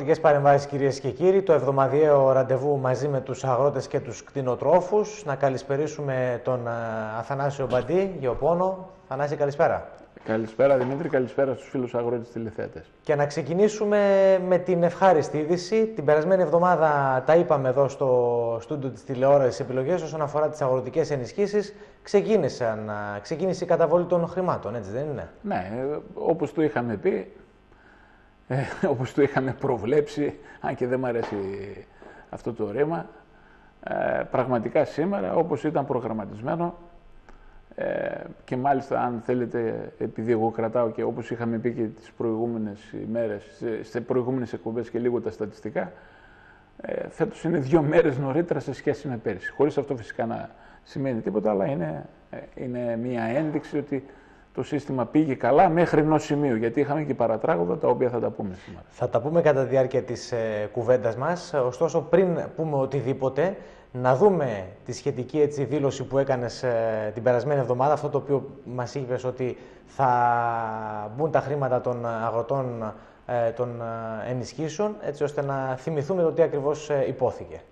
αγροτικές παρεμβάσεις, κυρίες και κύριοι, το εβδομαδιαίο ραντεβού μαζί με τους αγρότες και τους κτηνοτρόφους. Να καλησπερίσουμε τον Αθανάσιο Μπαντή, γεωπόνο. Θανάση, καλησπέρα. Καλησπέρα Δημήτρη, καλησπέρα στους φίλους αγρότες τηλεθεατές. Και να ξεκινήσουμε με την ευχάριστη είδηση. Την περασμένη εβδομάδα τα είπαμε εδώ στο στούντιο της τηλεόρασης επιλογές όσον αφορά τις αγροτικές ενισχύσεις. Ξεκίνησε η καταβολή των χρημάτων, έτσι δεν είναι? Ναι, όπως το είχαμε πει, όπως το είχαμε προβλέψει, αν και δεν μου αρέσει αυτό το ρήμα, πραγματικά σήμερα, όπως ήταν προγραμματισμένο, και μάλιστα αν θέλετε, επειδή εγώ κρατάω και όπως είχαμε πει και τις προηγούμενες ημέρες, σε προηγούμενες εκπομπές και λίγο τα στατιστικά, φέτος είναι 2 μέρες νωρίτερα σε σχέση με πέρυσι. Χωρίς αυτό φυσικά να σημαίνει τίποτα, αλλά είναι μια ένδειξη ότι το σύστημα πήγε καλά μέχρι ενός σημείου, γιατί είχαμε και παρατράγωδα τα οποία θα τα πούμε σήμερα. Θα τα πούμε κατά τη διάρκεια της κουβέντας μας, ωστόσο πριν πούμε οτιδήποτε, να δούμε τη σχετική δήλωση που έκανες την περασμένη εβδομάδα, αυτό το οποίο μας είπες ότι θα μπουν τα χρήματα των αγροτών των ενισχύσεων, έτσι ώστε να θυμηθούμε το τι ακριβώς υπόθηκε.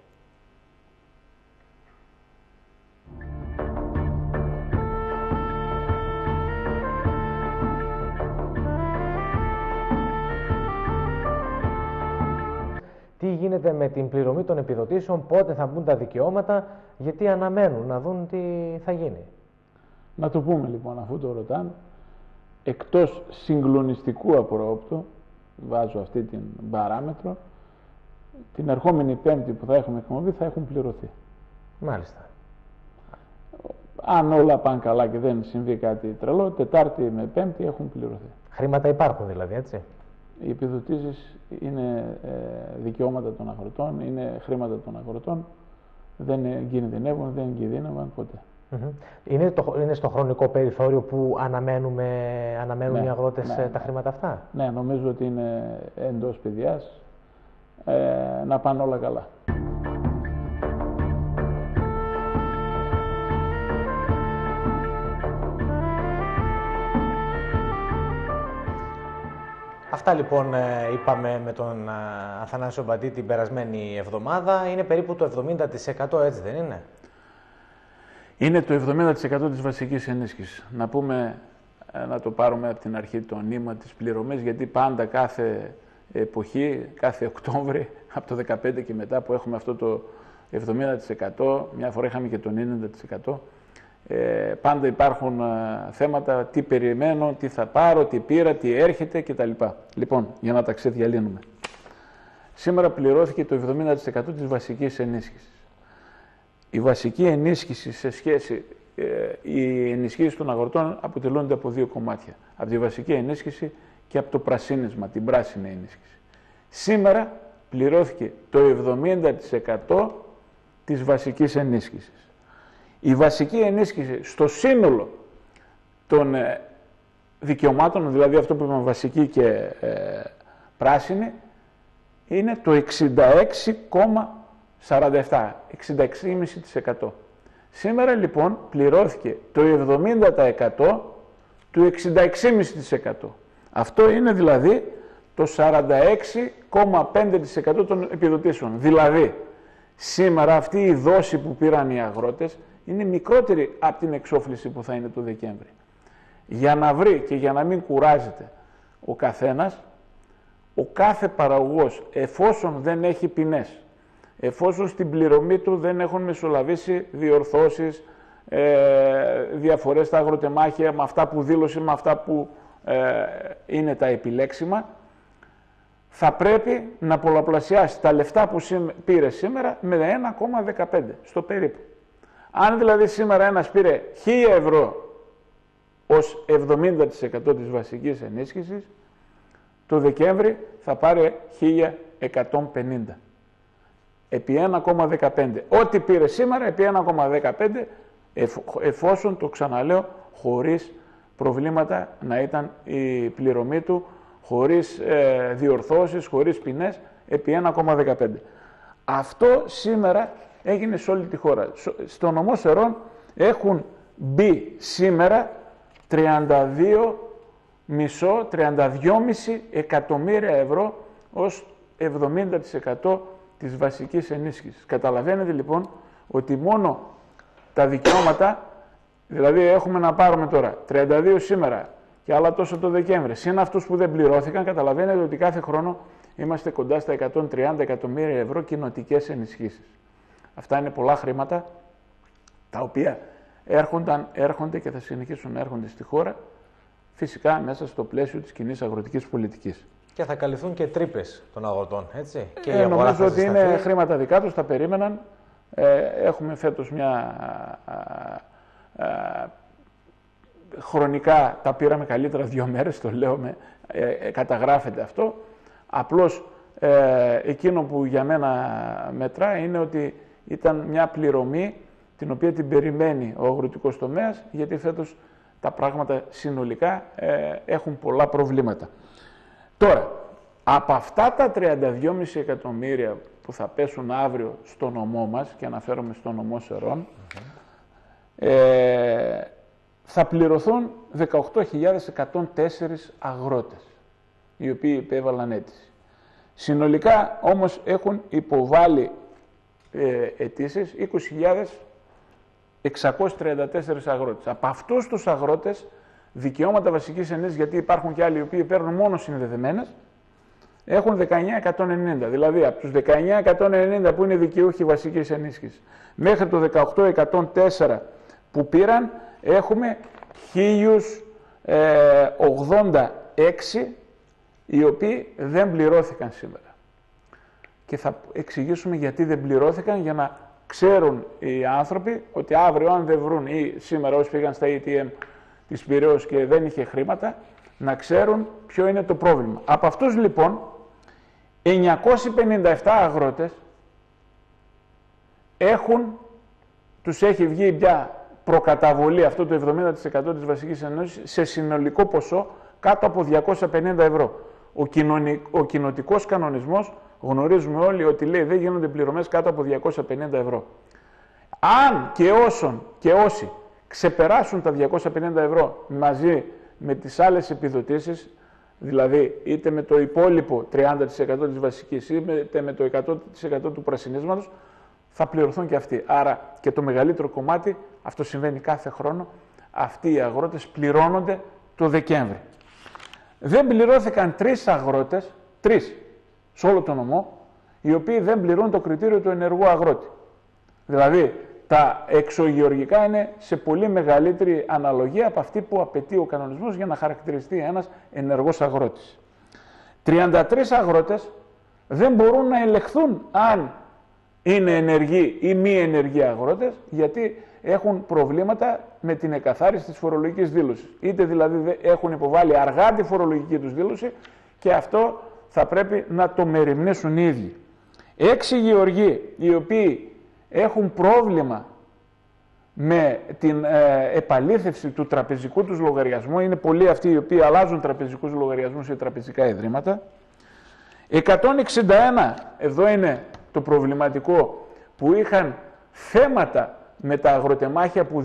Τι γίνεται με την πληρωμή των επιδοτήσεων, πότε θα μπουν τα δικαιώματα, γιατί αναμένουν να δουν τι θα γίνει. Να το πούμε λοιπόν, αφού το ρωτάνε, εκτός συγκλονιστικού απρόοπτου, βάζω αυτή την παράμετρο, την ερχόμενη Πέμπτη που θα έχουμε εκπομπή θα έχουν πληρωθεί. Μάλιστα. Αν όλα πάνε καλά και δεν συμβεί κάτι τρελό, Τετάρτη με Πέμπτη έχουν πληρωθεί. Χρήματα υπάρχουν δηλαδή, έτσι? Οι επιδοτήσεις είναι δικαιώματα των αγροτών, είναι χρήματα των αγροτών, δεν κινδυνεύουν, δεν κινδύνευαν ποτέ. Είναι στο χρονικό περιθώριο που αναμένουν οι αγρότες τα χρήματα αυτά? Ναι, νομίζω ότι είναι εντός παιδιάς, να πάνε όλα καλά. Αυτά λοιπόν είπαμε με τον Αθανάσιο Μπαντή την περασμένη εβδομάδα. Είναι περίπου το 70%, έτσι δεν είναι? Είναι το 70% της βασικής ενίσχυσης. Να πούμε, να το πάρουμε από την αρχή το νήμα της πληρωμής, γιατί πάντα κάθε εποχή, κάθε Οκτώβρη, από το 15 και μετά που έχουμε αυτό το 70%, μια φορά είχαμε και το 90%, πάντα υπάρχουν θέματα, τι περιμένω, τι θα πάρω, τι πήρα, τι έρχεται κτλ. Λοιπόν, για να τα ξεδιαλύνουμε. Σήμερα πληρώθηκε το 70% της βασικής ενίσχυσης. Η βασική ενίσχυση σε σχέση, οι ενισχύσεις των αγροτών αποτελούνται από 2 κομμάτια. Από τη βασική ενίσχυση και από το πρασίνισμα, την πράσινη ενίσχυση. Σήμερα πληρώθηκε το 70% της βασικής ενίσχυσης. Η βασική ενίσχυση στο σύνολο των δικαιωμάτων, δηλαδή αυτό που είπαμε βασική και πράσινη, είναι το 66,47, 66,5%. Σήμερα λοιπόν πληρώθηκε το 70% του 66,5%. Αυτό είναι δηλαδή το 46,5% των επιδοτήσεων. Δηλαδή, σήμερα αυτή η δόση που πήραν οι αγρότες είναι μικρότερη από την εξόφληση που θα είναι το Δεκέμβρη. Για να βρει και για να μην κουράζεται ο καθένας, ο κάθε παραγωγός, εφόσον δεν έχει ποινές, εφόσον στην πληρωμή του δεν έχουν μεσολαβήσει διορθώσεις, διαφορές στα αγροτεμάχια με αυτά που δήλωσε, με αυτά που είναι τα επιλέξιμα, θα πρέπει να πολλαπλασιάσει τα λεφτά που πήρε σήμερα με 1,15 στο περίπου. Αν δηλαδή σήμερα ένας πήρε 1.000 ευρώ ως 70% της βασικής ενίσχυσης, το Δεκέμβρη θα πάρει 1.150. Επί 1,15. Ό,τι πήρε σήμερα επί 1,15, εφόσον, το ξαναλέω, χωρίς προβλήματα να ήταν η πληρωμή του, χωρίς διορθώσεις, χωρίς ποινές, επί 1,15. Αυτό σήμερα έγινε σε όλη τη χώρα. Στο νομό Σερών έχουν μπει σήμερα 32,5 εκατομμύρια ευρώ ως 70% της βασικής ενίσχυσης. Καταλαβαίνετε λοιπόν ότι μόνο τα δικαιώματα, δηλαδή έχουμε να πάρουμε τώρα 32 σήμερα και άλλα τόσο το Δεκέμβρη, συν αυτούς που δεν πληρώθηκαν, καταλαβαίνετε ότι κάθε χρόνο είμαστε κοντά στα 130 εκατομμύρια ευρώ κοινοτικές ενισχύσεις. Αυτά είναι πολλά χρήματα, τα οποία έρχονται και θα συνεχίσουν να έρχονται στη χώρα, φυσικά μέσα στο πλαίσιο της κοινής αγροτικής πολιτικής. Και θα καλυφθούν και τρύπες των αγροτών, έτσι. Και νομίζω ότι είναι χρήματα δικά τους, τα περίμεναν. Έχουμε φέτος μια... χρονικά τα πήραμε καλύτερα 2 μέρες, το λέω, καταγράφεται αυτό. Απλώς εκείνο που για μένα μετρά είναι ότι ήταν μια πληρωμή την οποία την περιμένει ο αγροτικός τομέας, γιατί φέτος τα πράγματα συνολικά έχουν πολλά προβλήματα. Τώρα, από αυτά τα 32,5 εκατομμύρια που θα πέσουν αύριο στο νομό μας, και αναφέρομαι στο νομό Σερών, θα πληρωθούν 18.104 αγρότες, οι οποίοι υπέβαλαν αίτηση. Συνολικά όμως έχουν υποβάλει αιτήσεις 20.634 αγρότες. Από αυτούς τους αγρότες, δικαιώματα βασικής ενίσχυσης, γιατί υπάρχουν και άλλοι οι οποίοι παίρνουν μόνο συνδεδεμένες, έχουν 19.190. Δηλαδή από τους 19.190 που είναι δικαιούχοι βασικής ενίσχυσης μέχρι το 18.104 που πήραν, έχουμε 1.086 οι οποίοι δεν πληρώθηκαν σήμερα. Και θα εξηγήσουμε γιατί δεν πληρώθηκαν, για να ξέρουν οι άνθρωποι ότι αύριο αν δεν βρουν, ή σήμερα όσοι πήγαν στα ATM της Πειραιώς και δεν είχε χρήματα, να ξέρουν ποιο είναι το πρόβλημα. Από αυτούς λοιπόν 957 αγρότες τους έχει βγει μια προκαταβολή, αυτό το 70% της βασικής ενίσχυσης, σε συνολικό ποσό κάτω από 250 ευρώ. Ο κοινοτικός κανονισμός, γνωρίζουμε όλοι ότι λέει δεν γίνονται πληρωμές κάτω από 250 ευρώ. Αν και όσοι ξεπεράσουν τα 250 ευρώ μαζί με τις άλλες επιδοτήσεις, δηλαδή είτε με το υπόλοιπο 30% της βασικής είτε με το 100% του πρασινίσματος, θα πληρωθούν και αυτοί. Άρα και το μεγαλύτερο κομμάτι, αυτό συμβαίνει κάθε χρόνο, αυτοί οι αγρότες πληρώνονται το Δεκέμβρη. Δεν πληρώθηκαν 3 αγρότες, 3 σε όλο τον νομό, οι οποίοι δεν πληρούν το κριτήριο του ενεργού αγρότη. Δηλαδή, τα εξωγεωργικά είναι σε πολύ μεγαλύτερη αναλογία από αυτή που απαιτεί ο κανονισμός για να χαρακτηριστεί ένας ενεργός αγρότης. 33 αγρότες δεν μπορούν να ελεγχθούν αν είναι ενεργοί ή μη ενεργοί αγρότες, γιατί έχουν προβλήματα με την εκαθάριση της φορολογικής δήλωσης. Είτε δηλαδή έχουν υποβάλει αργά τη φορολογική τους δήλωση και αυτό θα πρέπει να το μεριμνήσουν οι ίδιοι. 6 γεωργοί οι οποίοι έχουν πρόβλημα με την επαλήθευση του τραπεζικού τους λογαριασμού, είναι πολλοί αυτοί οι οποίοι αλλάζουν τραπεζικούς λογαριασμούς σε τραπεζικά ιδρύματα. 161, εδώ είναι το προβληματικό, που είχαν θέματα με τα αγροτεμάχια που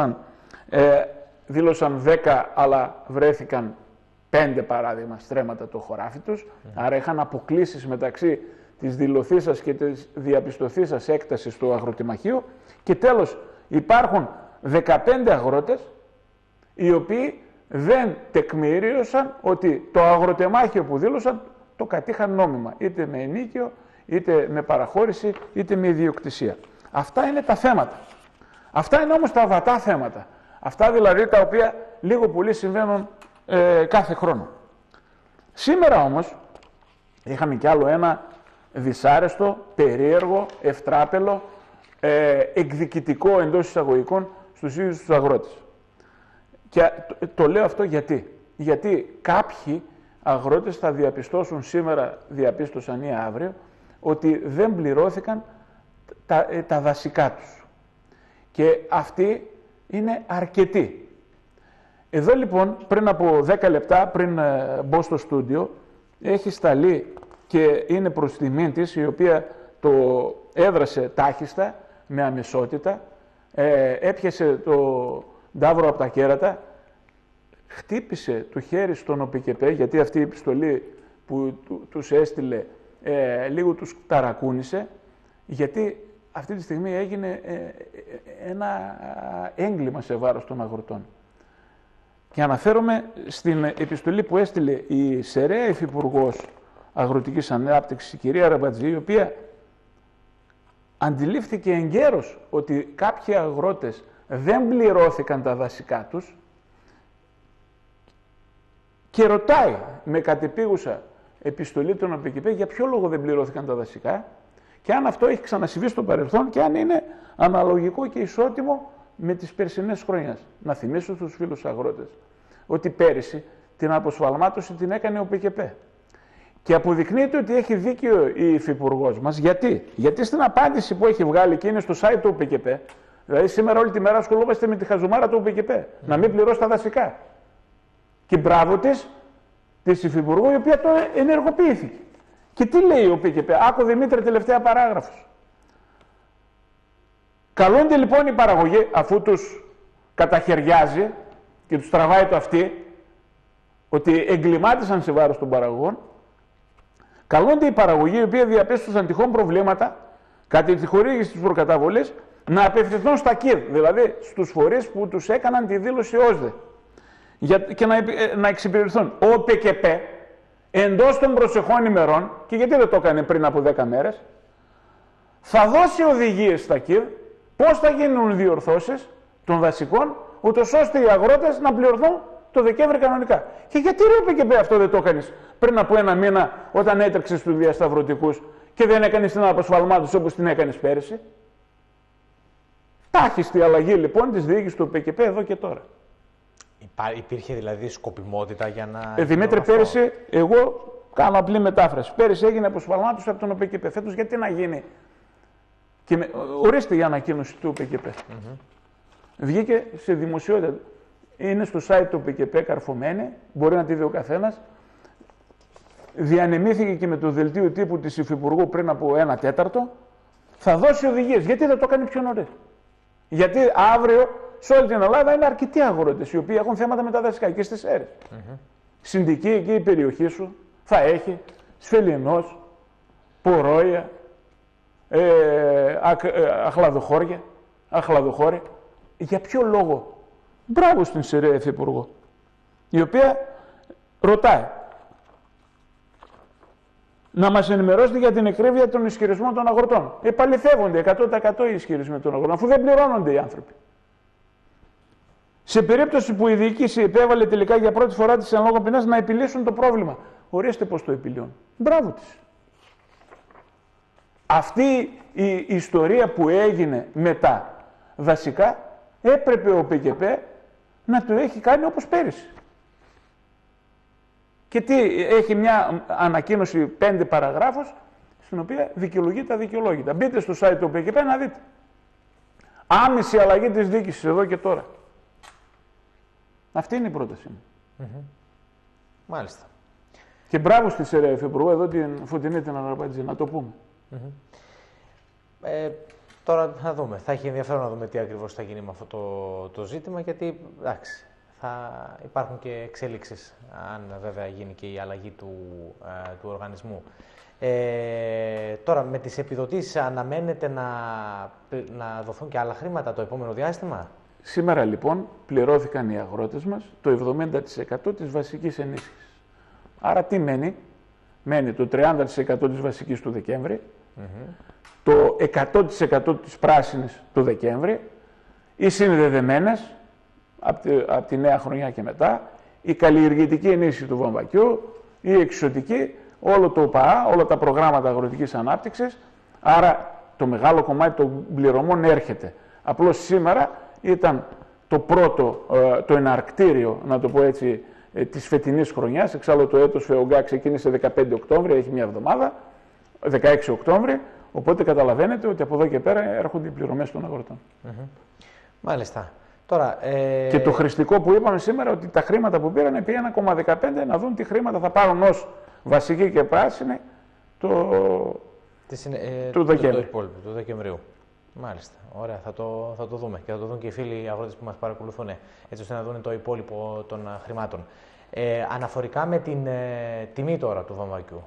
δήλωσαν 10 αλλά βρέθηκαν 5 παράδειγμα στρέμματα το χωράφι τους, άρα είχαν αποκλίσεις μεταξύ της δηλωθήσας και της διαπιστωθήσας έκτασης του αγροτεμαχίου. Και τέλος υπάρχουν 15 αγρότες οι οποίοι δεν τεκμηρίωσαν ότι το αγροτεμάχιο που δήλωσαν το κατήχαν νόμιμα, είτε με ενίκιο, είτε με παραχώρηση, είτε με ιδιοκτησία. Αυτά είναι τα θέματα. Αυτά είναι όμως τα βατά θέματα. Αυτά δηλαδή τα οποία λίγο πολύ συμβαίνουν κάθε χρόνο. Σήμερα όμως είχαμε κι άλλο ένα δυσάρεστο, περίεργο, ευτράπελο, εκδικητικό εντός εισαγωγικών στους ίδιους τους αγρότες. Και το λέω αυτό γιατί κάποιοι αγρότες θα διαπιστώσουν σήμερα, διαπίστωσαν ή αύριο, ότι δεν πληρώθηκαν τα δασικά τους. Και αυτοί είναι αρκετοί. Εδώ λοιπόν, πριν από 10 λεπτά, πριν μπω στο στούντιο, έχει σταλεί και είναι προς τιμήν της, η οποία το έδρασε τάχιστα, με αμεσότητα, έπιασε το ντάβρο από τα κέρατα, χτύπησε το χέρι στον ΟΠΚΠ, γιατί αυτή η επιστολή που τους έστειλε λίγο τους ταρακούνησε, γιατί αυτή τη στιγμή έγινε ένα έγκλημα σε βάρος των αγροτών. Και αναφέρομαι στην επιστολή που έστειλε η Σεραία Υφυπουργός Αγροτικής Ανάπτυξης, η κυρία Ραμπατζή, η οποία αντιλήφθηκε εγκαίρως ότι κάποιοι αγρότες δεν πληρώθηκαν τα δασικά τους και ρωτάει με κατεπίγουσα επιστολή των ΟΠΚΠ για ποιο λόγο δεν πληρώθηκαν τα δασικά και αν αυτό έχει ξανασυμβεί στο παρελθόν και αν είναι αναλογικό και ισότιμο με τις περσινές χρονιές. Να θυμίσω στους φίλους αγρότες ότι πέρυσι την αποσφαλμάτωση την έκανε ο ΟΠΚΠ. Και αποδεικνύεται ότι έχει δίκιο η υφυπουργός μας. Γιατί στην απάντηση που έχει βγάλει και είναι στο site του ΟΠΚΠ, δηλαδή σήμερα όλη τη μέρα ασχολούμαστε με τη χαζομάρα του ΟΠΚΠ, να μην πληρώσει τα δασικά. Και μπράβο της υφυπουργού, η οποία το ενεργοποιήθηκε. Και τι λέει ο ΟΠΚΠ, άκου Δημήτρη, τελευταία παράγραφος. Καλούνται λοιπόν οι παραγωγοί, αφού τους καταχαιριάζει και τους τραβάει το αυτί, ότι εγκλημάτισαν σε βάρος των παραγωγών, καλούνται οι παραγωγοί, οι οποίοι διαπίστωσαν τυχόν προβλήματα κατά τη χορήγηση της προκαταβολής, να απευθυνθούν στα ΚΙΔ, δηλαδή στους φορείς που τους έκαναν τη δήλωση ΩΣΔΕ, και να εξυπηρετηθούν. Ο ΟΠΚΠ εντός των προσεχών ημερών, και γιατί δεν το έκανε πριν από 10 μέρες, θα δώσει οδηγίες στα ΚΙΔ πώς θα γίνουν διορθώσεις των δασικών, ούτως ώστε οι αγρότες να πληρωθούν το Δεκέμβρη κανονικά. Και γιατί ρε ΟΠΚΠ αυτό δεν το έκανες πριν από 1 μήνα, όταν έτρεξες στους διασταυρωτικούς και δεν έκανες την αποσφαλμάτωση όπως την έκανες πέρυσι? Τάχιστη αλλαγή λοιπόν της διοίκησης του ΟΠΚΠ εδώ και τώρα. Υπήρχε δηλαδή σκοπιμότητα για να... Δημήτρη, πέρυσι, εγώ κάνω απλή μετάφραση. Πέρυσι έγινε αποσφαλμάτωση από τον ΟΠΚΠ. Φέτος γιατί να γίνει? Και ορίστε η ανακοίνωση του ΟΠΚΠ. Βγήκε σε δημοσιότητα. Είναι στο site του ΟΠΚΠ καρφωμένη, μπορεί να τη δει ο καθένας. Διανεμήθηκε και με το δελτίο τύπου της Υφυπουργού πριν από 1/4. Θα δώσει οδηγίες. Γιατί δεν το κάνει πιο νωρίς? Γιατί αύριο σε όλη την Ελλάδα είναι αρκετοί αγρότες οι οποίοι έχουν θέματα με τα δασικά και στις αίρες. Συνδική εκεί η περιοχή σου θα έχει σφελινός, πορόια, αχλαδοχώρια. Για ποιο λόγο? Μπράβο στην Σεραία Υφυπουργό, η οποία ρωτάει να μας ενημερώσετε για την εκκρίβεια των ισχυρισμών των αγροτών. Επαληθεύονται 100% οι ισχυρισμοί των αγροτών, αφού δεν πληρώνονται οι άνθρωποι. Σε περίπτωση που η διοίκηση επέβαλε τελικά για πρώτη φορά τις εν λόγω ποινές να επιλύσουν το πρόβλημα. Ορίστε πώς το επιλύουν. Μπράβο της. Αυτή η ιστορία που έγινε μετά δασικά έπρεπε ο ΟΠΚΠ να το έχει κάνει όπως πέρυσι. Και τι, έχει μια ανακοίνωση 5 παραγράφους, στην οποία δικαιολογεί τα δικαιολόγητα. Μπείτε στο site του ΟΠΚΠ να δείτε. Άμεση αλλαγή της διοίκησης εδώ και τώρα. Αυτή είναι η πρότασή μου. Μάλιστα. Και μπράβο στη Σεραία Υφυπουργό, εδώ την Φωτεινή την Ραμπατζή, να το πούμε. Τώρα θα δούμε. Θα έχει ενδιαφέρον να δούμε τι ακριβώς θα γίνει με αυτό το ζήτημα, γιατί εντάξει, θα υπάρχουν και εξέλιξεις, αν βέβαια γίνει και η αλλαγή του οργανισμού. Τώρα, με τις επιδοτήσεις αναμένεται να δοθούν και άλλα χρήματα το επόμενο διάστημα? Σήμερα λοιπόν πληρώθηκαν οι αγρότες μας το 70% της βασικής ενίσχυσης. Άρα τι μένει? Μένει το 30% της βασικής του Δεκέμβρη, το 100% της πράσινης του Δεκέμβρη, οι συνδεδεμένες από τη νέα χρονιά και μετά, η καλλιεργητική ενίσχυση του βαμβακιού, η εξωτική, όλο το ΟΠΑΑ, όλα τα προγράμματα αγροτικής ανάπτυξης. Άρα το μεγάλο κομμάτι των πληρωμών έρχεται. Απλώς σήμερα ήταν το πρώτο, το εναρκτήριο, να το πω έτσι, της φετινής χρονιάς. Εξάλλου το έτος ΦΕΟΓΚΑ ξεκίνησε 15 Οκτώβρη, έχει μια εβδομάδα, 16 Οκτώβρη, οπότε καταλαβαίνετε ότι από εδώ και πέρα έρχονται οι πληρωμές των αγροτών. Μάλιστα. Τώρα, και το χρηστικό που είπαμε σήμερα, ότι τα χρήματα που πήραν επί 1,15 να δουν τι χρήματα θα πάρουν ως βασική και πράσινη το Δεκεμβρίου. Μάλιστα. Ωραία. Θα το δούμε και θα το δουν και οι φίλοι αγρότες που μας παρακολουθούν, έτσι ώστε να δουν το υπόλοιπο των χρημάτων. Αναφορικά με την τιμή τώρα του βαμβακιού,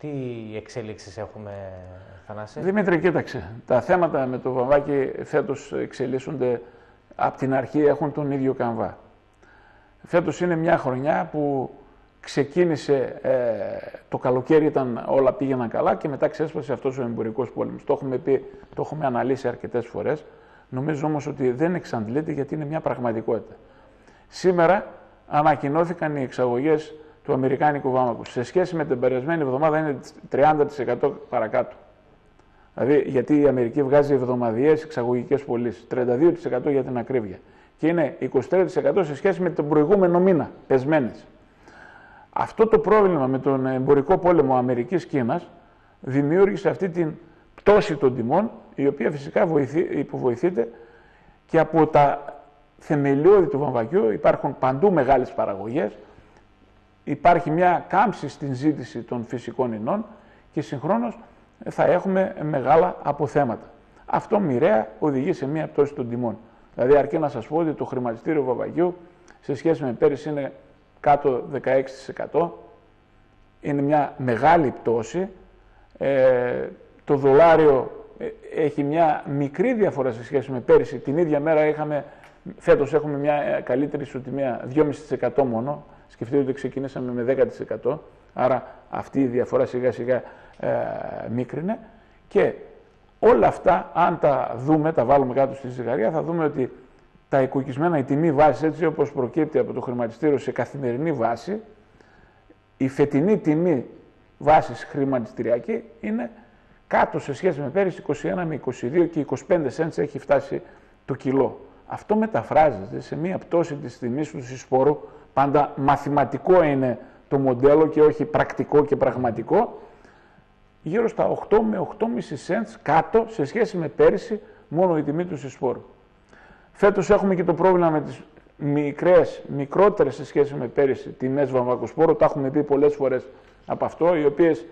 Τι εξέλιξεις έχουμε, Θανάση? Δημήτρη, κοίταξε. Τα θέματα με το βαμβάκι φέτος εξελίσσονται από την αρχή, έχουν τον ίδιο καμβά. Φέτος είναι μια χρονιά που ξεκίνησε, το καλοκαίρι όλα πήγαιναν καλά και μετά ξέσπασε αυτός ο εμπορικός πόλεμος. Το έχουμε πει, το έχουμε αναλύσει αρκετές φορές. Νομίζω όμως ότι δεν εξαντλείται γιατί είναι μια πραγματικότητα. Σήμερα ανακοινώθηκαν οι εξαγωγές του αμερικάνικου βάμβακου. Σε σχέση με την περασμένη εβδομάδα είναι 30% παρακάτω. Δηλαδή, γιατί η Αμερική βγάζει εβδομαδιαίες εξαγωγικές πωλήσεις, 32% για την ακρίβεια. Και είναι 23% σε σχέση με τον προηγούμενο μήνα, πεσμένες. Αυτό το πρόβλημα με τον εμπορικό πόλεμο Αμερικής-Κίνας δημιούργησε αυτή την πτώση των τιμών, η οποία φυσικά υποβοηθείται και από τα θεμελιώδη του βαμβακιού. Υπάρχουν παντού μεγάλες παραγωγές, υπάρχει μια κάμψη στην ζήτηση των φυσικών ινών και συγχρόνως θα έχουμε μεγάλα αποθέματα. Αυτό μοιραία οδηγεί σε μια πτώση των τιμών. Δηλαδή, αρκεί να σας πω ότι το χρηματιστήριο βαμβακιού σε σχέση με πέρυσι είναι κάτω 16%. Είναι μια μεγάλη πτώση. Το δολάριο έχει μια μικρή διαφορά σε σχέση με πέρυσι. Την ίδια μέρα φέτος έχουμε μια καλύτερη ισοτιμία 2,5% μόνο. Σκεφτείτε ότι ξεκινήσαμε με 10%. Άρα αυτή η διαφορά σιγά σιγά μίκρινε. Και όλα αυτά, αν τα δούμε, τα βάλουμε κάτω στη ζυγαριά, θα δούμε ότι τα οικοκισμένα, η τιμή βάση, έτσι όπως προκύπτει από το χρηματιστήριο σε καθημερινή βάση, η φετινή τιμή βάσης χρηματιστηριακή είναι κάτω σε σχέση με πέρυσι 21 με 22 και 25 cents έχει φτάσει το κιλό. Αυτό μεταφράζεται σε μία πτώση της τιμής του συσπόρου, πάντα μαθηματικό είναι το μοντέλο και όχι πρακτικό και πραγματικό, γύρω στα 8 με 8,5 cents κάτω σε σχέση με πέρυσι μόνο η τιμή του συσπόρου. Φέτος έχουμε και το πρόβλημα με τις μικρότερες σε σχέση με πέρυσι τιμές βαμβακοσπόρου, τα έχουμε πει πολλές φορές από αυτό, οι οποίες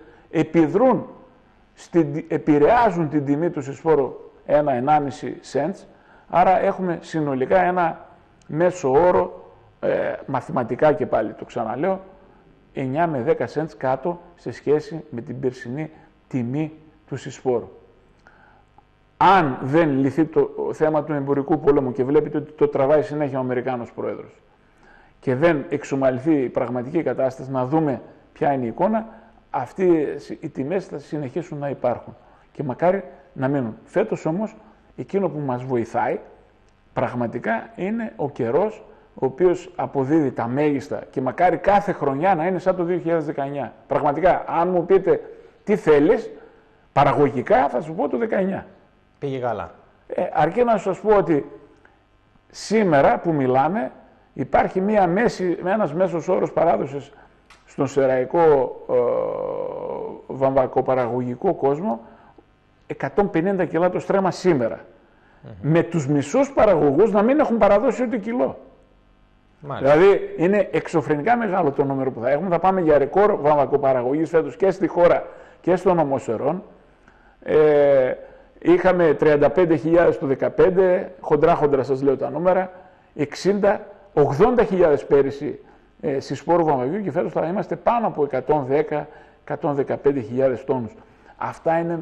επηρεάζουν την τιμή του συσπόρου 1-1,5 cents, άρα έχουμε συνολικά ένα μέσο όρο, μαθηματικά και πάλι το ξαναλέω, 9 με 10 cents κάτω σε σχέση με την περσινή τιμή του συσπόρου. Αν δεν λυθεί το θέμα του εμπορικού πολέμου και βλέπετε ότι το τραβάει συνέχεια ο Αμερικάνος Πρόεδρος και δεν εξομαλυνθεί η πραγματική κατάσταση, να δούμε ποια είναι η εικόνα, αυτές οι τιμές θα συνεχίσουν να υπάρχουν και μακάρι να μείνουν. Φέτος όμως εκείνο που μας βοηθάει πραγματικά είναι ο καιρός, ο οποίος αποδίδει τα μέγιστα και μακάρι κάθε χρονιά να είναι σαν το 2019. Πραγματικά, αν μου πείτε τι θέλεις, παραγωγικά θα σου πω το 19. Πήγε καλά. Αρκεί να σας πω ότι σήμερα που μιλάμε υπάρχει ένας μέσος όρος παράδοσης στον σεραϊκό βαμβακοπαραγωγικό κόσμο 150 κιλά το στρέμμα σήμερα. Με τους μισούς παραγωγούς να μην έχουν παραδώσει ούτε κιλό. Μάλιστα. Δηλαδή είναι εξωφρενικά μεγάλο το νούμερο που θα έχουμε. Θα πάμε για ρεκόρ βαμβακοπαραγωγής φέτος και στη χώρα και στον Ομοσερών. Είχαμε 35.000 το 2015, χοντρά σας λέω τα νούμερα, 80.000 πέρυσι συσπόρου βαμβακιού και φέτος θα είμαστε πάνω από 110.000-115.000 τόνους. Αυτά είναι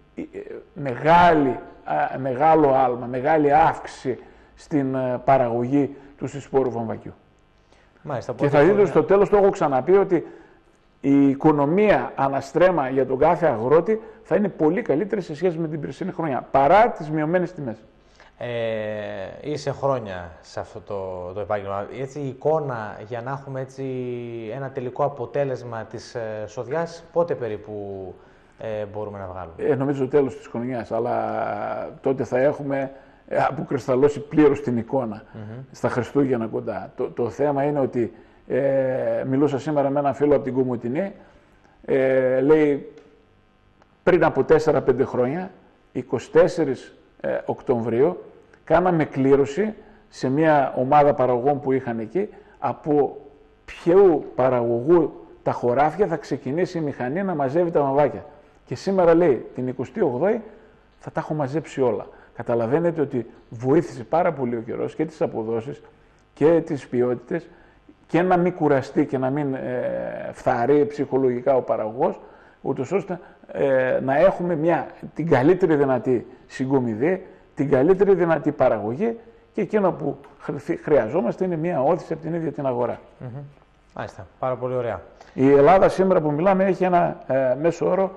μεγάλο άλμα, μεγάλη αύξηση στην παραγωγή του συσπόρου βαμβακιού. Μάλιστα, και θα δείτε στο τέλος, το έχω ξαναπεί, ότι η οικονομία αναστρέμα για τον κάθε αγρότη θα είναι πολύ καλύτερη σε σχέση με την περσινή χρονιά, παρά τις μειωμένες τιμές. Είσαι χρόνια σε αυτό το επάγγελμα. Έτσι, η εικόνα για να έχουμε έτσι ένα τελικό αποτέλεσμα της σοδιάς, πότε περίπου μπορούμε να βγάλουμε? Νομίζω το τέλος της χρονιάς, αλλά τότε θα έχουμε αποκρισταλώσει πλήρως την εικόνα στα Χριστούγεννα κοντά. Το θέμα είναι ότι μιλούσα σήμερα με έναν φίλο από την Κομοτηνή, λέει πριν από 4-5 χρόνια, 24 Οκτωβρίου, κάναμε κλήρωση σε μια ομάδα παραγωγών που είχαν εκεί, από ποιου παραγωγού τα χωράφια θα ξεκινήσει η μηχανή να μαζεύει τα βαμβάκια. Και σήμερα λέει, την 28η θα τα έχω μαζέψει όλα. Καταλαβαίνετε ότι βοήθησε πάρα πολύ ο καιρός και τις αποδόσεις και τις ποιότητες και να μην κουραστεί και να μην φθαρεί ψυχολογικά ο παραγωγός. ούτως ώστε να έχουμε την καλύτερη δυνατή συγκομιδή, την καλύτερη δυνατή παραγωγή και εκείνο που χρειαζόμαστε είναι μια όθηση από την ίδια την αγορά. Μάλιστα, πάρα πολύ ωραία. Η Ελλάδα σήμερα που μιλάμε έχει ένα μέσο όρο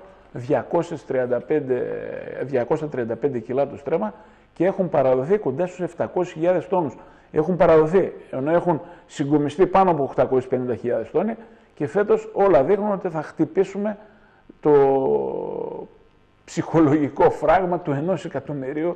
235 κιλά το στρέμμα και έχουν παραδοθεί κοντά στους 700.000 τόνους. Έχουν παραδοθεί, ενώ έχουν συγκομιστεί πάνω από 850.000 τόνοι και φέτος όλα δείχνουν ότι θα χτυπήσουμε το ψυχολογικό φράγμα του 1 εκατομμυρίου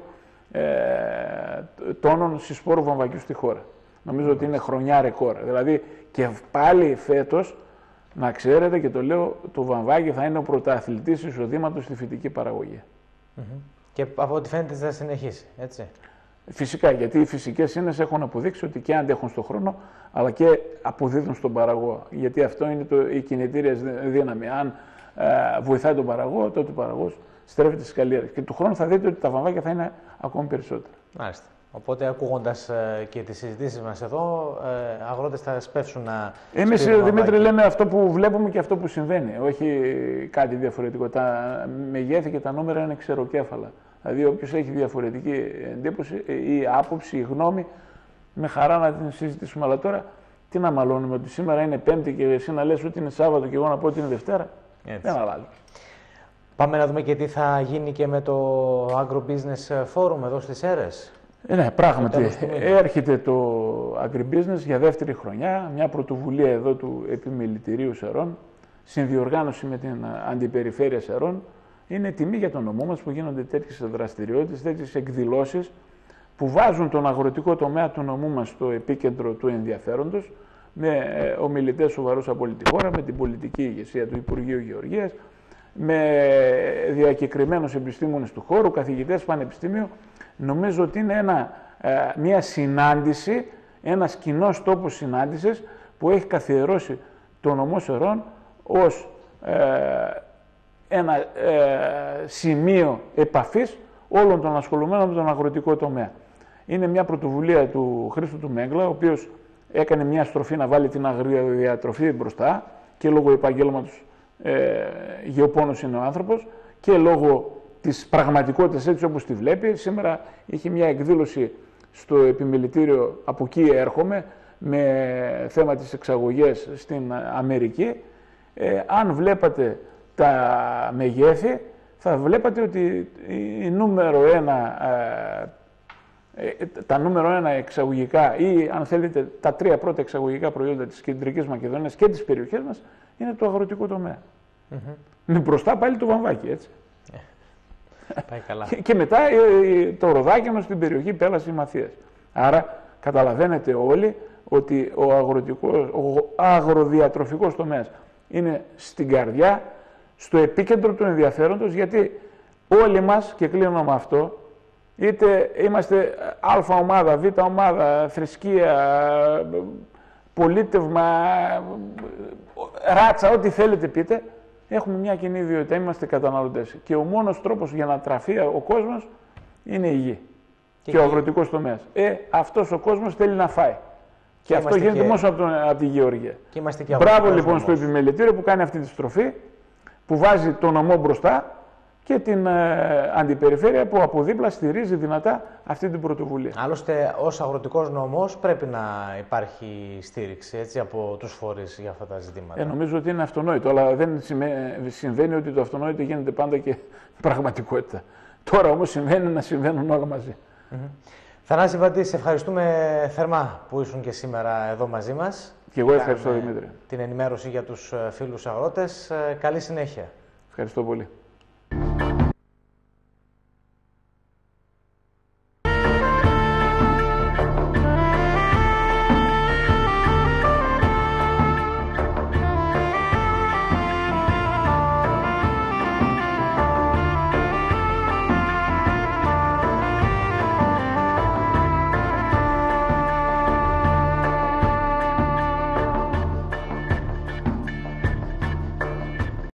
τόνων συσπόρου βαμβακιού στη χώρα. Νομίζω ότι είναι χρονιά ρεκόρ. Δηλαδή και πάλι φέτος, να ξέρετε και το λέω, το βαμβάκι θα είναι ο πρωταθλητής εισοδήματος στη φυτική παραγωγή. Και από ό,τι φαίνεται θα συνεχίσει, έτσι. Φυσικά, γιατί οι φυσικές ίνες έχουν αποδείξει ότι και αντέχουν στον χρόνο, αλλά και αποδίδουν στον παραγωγό. Γιατί αυτό είναι η κινητήρια δύναμη. Αν βοηθάει τον παραγωγό, τότε ο παραγωγός στρέφεται στις καλλιέργειες. Και του χρόνου θα δείτε ότι τα βαμβάκια θα είναι ακόμη περισσότερα. Μάλιστα. Οπότε, ακούγοντας και τις συζητήσεις μας εδώ, αγρότες θα σπεύσουν να. Εμείς, Δημήτρη, λέμε αυτό που βλέπουμε και αυτό που συμβαίνει. Όχι κάτι διαφορετικό. Τα μεγέθη και τα νούμερα είναι ξεροκέφαλα. Δηλαδή, όποιος έχει διαφορετική εντύπωση ή άποψη ή γνώμη, με χαρά να την συζητήσουμε. Αλλά τώρα, τι να μαλώνουμε, ότι σήμερα είναι Πέμπτη και εσύ να λες ότι είναι Σάββατο και εγώ να πω ότι είναι Δευτέρα. Έτσι. Δεν αλλάζει. Πάμε να δούμε και τι θα γίνει και με το Agro-Business Forum εδώ στις Σέρρες. Ναι, πράγματι. Έρχεται το Agribusiness για δεύτερη χρονιά, μια πρωτοβουλία εδώ του Επιμελητηρίου Σερών, συνδιοργάνωση με την Αντιπεριφέρεια Σερών. Είναι τιμή για τον νομό μας που γίνονται τέτοιες δραστηριότητες, τέτοιες εκδηλώσεις που βάζουν τον αγροτικό τομέα του νομού μας στο επίκεντρο του ενδιαφέροντος, με ομιλητές σοβαρούς από όλη τη χώρα, με την πολιτική ηγεσία του Υπουργείου Γεωργίας, με διακεκριμένους επιστήμονες του χώρου, καθηγητές πανεπιστήμιου. Νομίζω ότι είναι μια συνάντηση, ένας κοινός τόπος συνάντησης που έχει καθιερώσει το νομό Σερών ως ένα σημείο επαφής όλων των ασχολουμένων με τον αγροτικό τομέα. Είναι μια πρωτοβουλία του Χρήστου του Μέγκλα, ο οποίος έκανε μια στροφή να βάλει την αγριοδιατροφή μπροστά και λόγω επαγγέλματος γεωπόνος είναι ο άνθρωπος και λόγω της πραγματικότητας έτσι όπως τη βλέπει. Σήμερα είχε μια εκδήλωση στο Επιμελητήριο, από εκεί έρχομαι, με θέμα τις εξαγωγές στην Αμερική. Αν βλέπατε τα μεγέθη, θα βλέπατε ότι τα νούμερο ένα εξαγωγικά ή αν θέλετε τα τρία πρώτα εξαγωγικά προϊόντα της Κεντρικής Μακεδονίας και της περιοχής μας είναι το αγροτικό τομέα. Με μπροστά πάλι το βαμβάκι, έτσι. Πάει καλά. Και μετά το ροδάκι μας στην περιοχή Πέλας ή Μαθίας. Άρα καταλαβαίνετε όλοι ότι ο αγροδιατροφικός τομέας είναι στην καρδιά, στο επίκεντρο του ενδιαφέροντος, γιατί όλοι μας, και κλείνω με αυτό, είτε είμαστε α ομάδα, β ομάδα, θρησκεία, πολίτευμα, ράτσα, ό,τι θέλετε πείτε, έχουμε μια κοινή ιδιότητα, είμαστε καταναλωτές. Και ο μόνος τρόπος για να τραφεί ο κόσμος είναι η γη και ο αγροτικός τομέας. Αυτός ο κόσμος θέλει να φάει. Και αυτό γίνεται μόνο από τη γεωργία. Μπράβο λοιπόν στο Επιμελητήριο που κάνει αυτή τη στροφή, που βάζει τον νομό μπροστά και την Αντιπεριφέρεια που από δίπλα στηρίζει δυνατά αυτή την πρωτοβουλία. Άλλωστε, ως αγροτικός νομός πρέπει να υπάρχει στήριξη, έτσι, από τους φορείς για αυτά τα ζητήματα. Νομίζω ότι είναι αυτονόητο, αλλά δεν συμβαίνει ότι το αυτονόητο γίνεται πάντα και πραγματικότητα. Τώρα όμως συμβαίνει να συμβαίνουν όλα μαζί. Θανάση Βαντή, σε ευχαριστούμε θερμά που ήσουν και σήμερα εδώ μαζί μας. Και εγώ ευχαριστώ, Δημήτρη. Την ενημέρωση για τους φίλους αγρότες. Καλή συνέχεια. Ευχαριστώ πολύ.